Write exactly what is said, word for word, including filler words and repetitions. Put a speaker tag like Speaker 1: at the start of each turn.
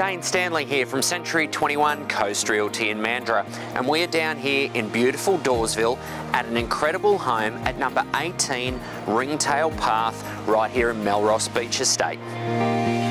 Speaker 1: Dane Stanley here from Century twenty-one Coast Realty in Mandurah, and we're down here in beautiful Dawesville at an incredible home at number eighteen Ringtail Path right here in Melrose Beach Estate.